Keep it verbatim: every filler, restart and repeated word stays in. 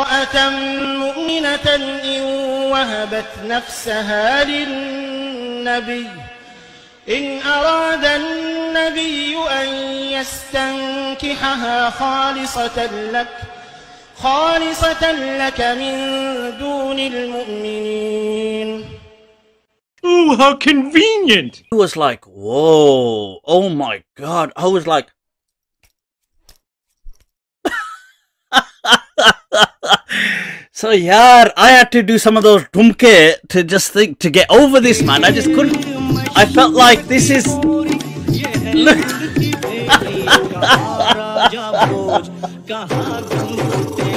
امرأة مؤمنة إن وهبت نفسها للنبي إن أراد النبي أن يستنكحها خالصة لك خالصة لك من دون المؤمنين. Oh, how convenient! He was like, whoa, oh my god. I was like, so yeah, I had to do some of those dumke to just think, to get over this, man. I just couldn't. I felt like this is, look.